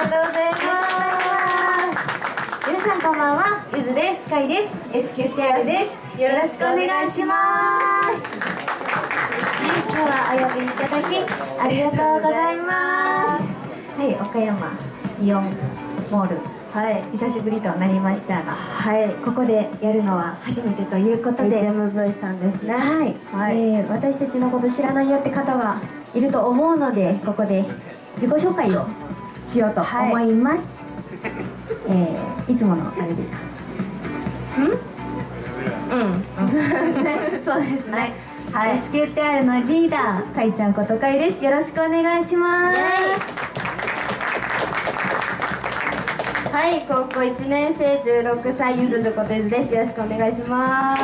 がとうございます。 皆さんこんばんは、ゆずです。かいです。SQTR です。よろしくお願いします。今日はお呼びいただきありがとうございます。はい、岡山イオンモール、はい、久しぶりとなりましたが、はい、ここでやるのは初めてということで HMV さんですね。 はい、私たちのこと知らないよって方がいると思うので、ここで自己紹介をしようと思います。いつものあれでいいか。そうですね。はい、SQTR のリーダー、かいちゃんことかいです。よろしくお願いします。 はい、高校1年生16歳ゆずずことゆずです。よろしくお願いします。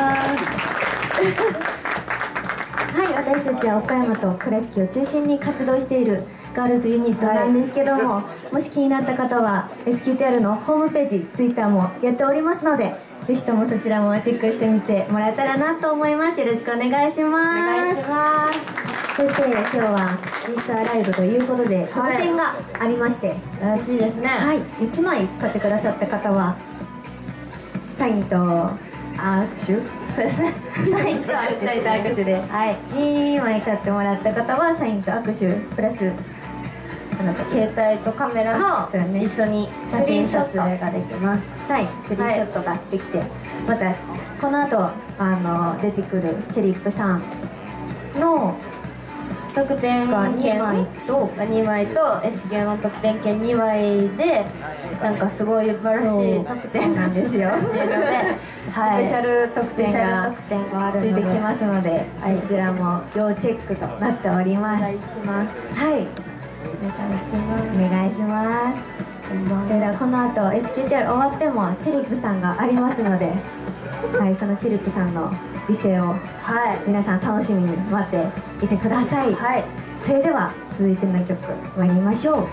はい、私たちは岡山と倉敷を中心に活動しているガールズユニットなんですけども、もし気になった方は SQTR のホームページ、Twitter もやっておりますので、ぜひともそちらもチェックしてみてもらえたらなと思います。よろしくお願いします。 お願いします。 そして今日はインスタライブということで特典がありまして、 らしいですね。 はい、1枚買ってくださった方はサインと握手、 そうですね。サインと握手で、 はい、2枚買ってもらった方はサインと握手プラス携帯とカメラの一緒に写真撮影ができます。 はい、スリーショットができて、またこの後出てくるチェリップさんの特典券2枚と S 級の特典券2枚で、なんかすごい素晴らしい特典なんですよ。スペシャル特典がついてきますので、そちらも要チェックとなっております。 お願いします。 はい、お願いします。ではこの後 SQTR 終わってもチェリップさんがありますので、はい、そのチェリップさんの美声を、はい、皆さん楽しみに待っていてください。はい、それでは続いての曲参りましょう。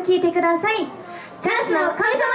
聴いてください。チャンスの神様。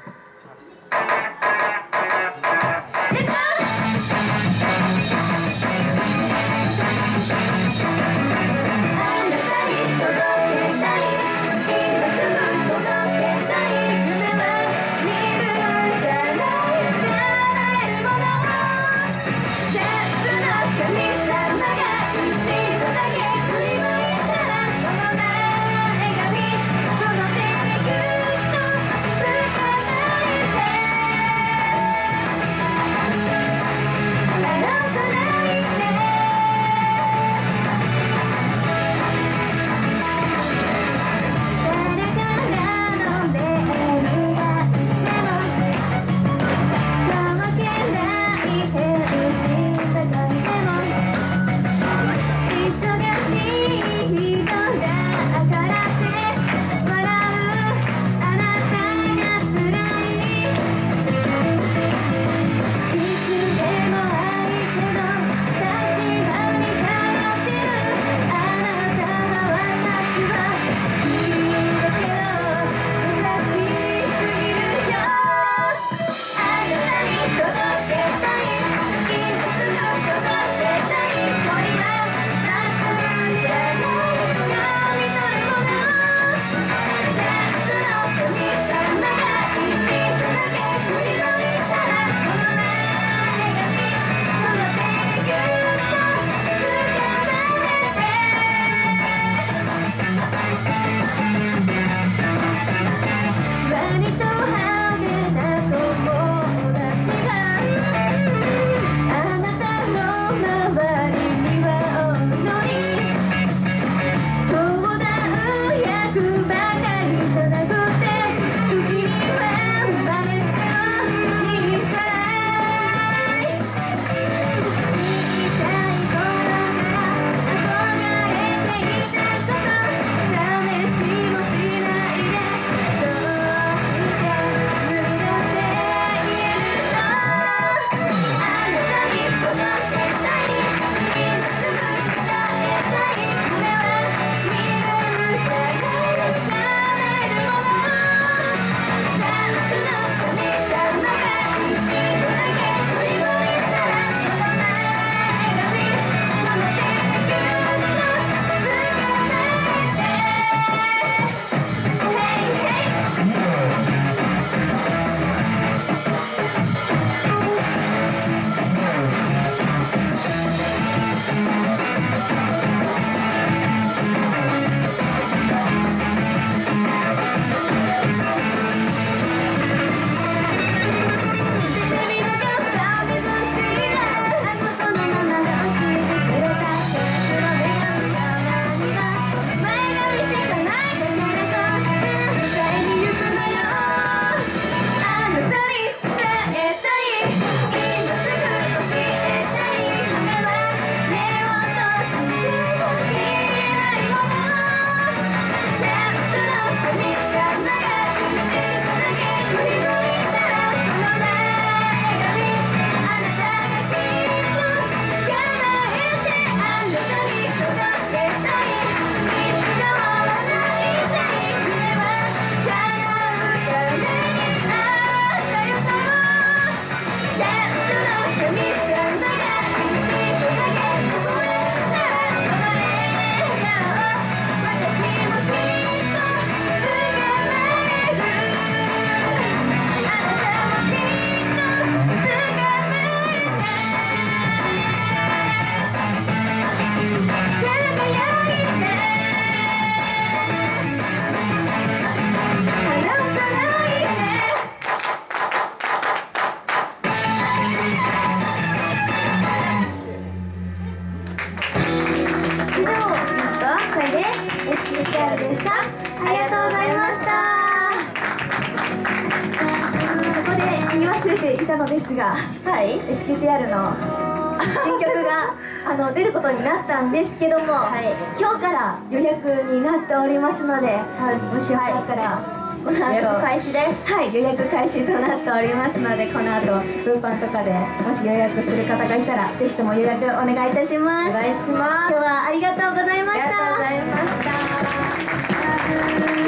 レッツゴー。SQTR でした。ありがとうございました。ここで言い忘れていたのですが、はい、SQTR の新曲が出ることになったんですけども、はい、今日から予約になっておりますので、はい、もしよかったら、この後予約開始です。はい、予約開始となっておりますので、この後物販とかでもし予約する方がいたらぜひとも予約お願いいたします。お願いします。今日はありがとうございました。ありがとうございました。